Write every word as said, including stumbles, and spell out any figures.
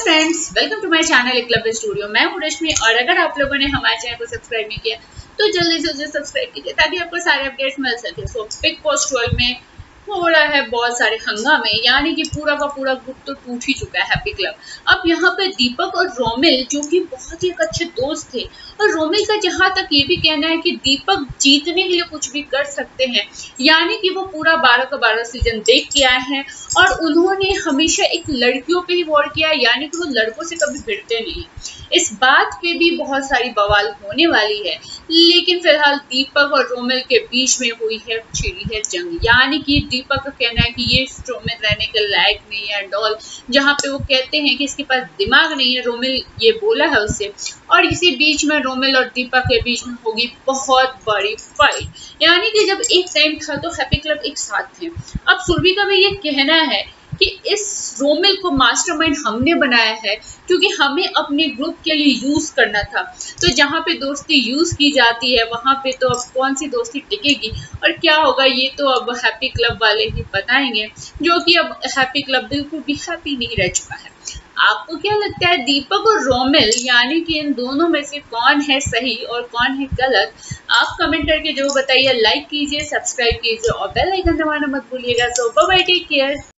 Friends, welcome to my channel एक club studio. मैं हूं रश्मि और अगर आप लोगों ने हमारे चैनल को सब्सक्राइब नहीं किया तो जल्दी से जल्दी सब्सक्राइब कीजिए ताकि आपको सारे अपडेट्स मिल सके। सो बिग बॉस ट्वेल्व में हो रहा है बहुत सारे हंगामे, यानी कि पूरा का पूरा ग्रुप तो टूट ही चुका है हैप्पी क्लब। अब यहाँ पे दीपक और रोमिल जो कि बहुत ही एक अच्छे दोस्त थे, और रोमिल का जहाँ तक ये भी कहना है कि दीपक जीतने के लिए कुछ भी कर सकते हैं, यानी कि वो पूरा बारह का बारह सीजन देख के आए हैं और उन्होंने हमेशा एक लड़कियों पे ही वॉर किया, यानी कि वो लड़कों से कभी भिड़ते नहीं। इस बात पे भी बहुत सारी बवाल होने वाली है, लेकिन फिलहाल दीपक और रोमिल के बीच में हुई है छिड़ी है जंग, यानी कि दीपक का कहना है कि ये रोमिल रहने के लायक नहीं है डॉल, जहाँ पे वो कहते हैं कि इसके पास दिमाग नहीं है, रोमिल ये बोला है उससे। और इसी बीच में रोमिल और दीपक के बीच में होगी बहुत बड़ी फाइट, यानी कि जब एक टाइम था तो हैप्पी क्लब एक साथ थे। अब सुरभि का भी ये कहना है कि इस रोमिल को मास्टरमाइंड हमने बनाया है क्योंकि हमें अपने ग्रुप के लिए यूज करना था। तो जहाँ पे दोस्ती यूज की जाती है वहां पे तो अब कौन सी दोस्ती टिकेगी और क्या होगा, ये तो अब हैप्पी क्लब वाले ही बताएंगे, जो कि अब हैप्पी क्लब बिल्कुल भी हैप्पी नहीं रह चुका है। आपको क्या लगता है, दीपक और रोमिल यानी कि इन दोनों में से कौन है सही और कौन है गलत? आप कमेंट करके जरूर बताइए। लाइक कीजिए, सब्सक्राइब कीजिए और बेल आइकन दबाना मत भूलिएगा। So bye bye, take care.